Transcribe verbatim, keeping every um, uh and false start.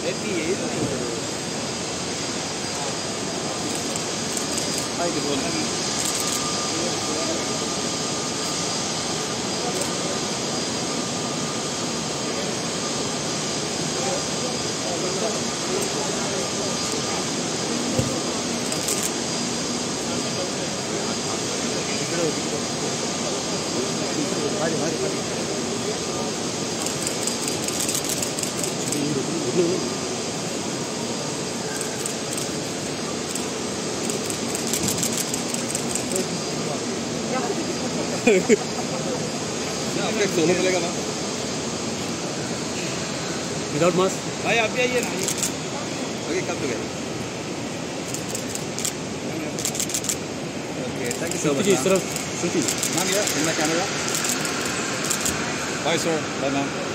eighty-eight. Hi, good morning. Mari, mari, mari. आपके solo मिलेगा ना? Without mask? भाई आप भी आइए ना। ओके कब together? Okay thank you so much. इस तरफ Ma'am, yeah, in my camera. Bye, sir. Bye, ma'am.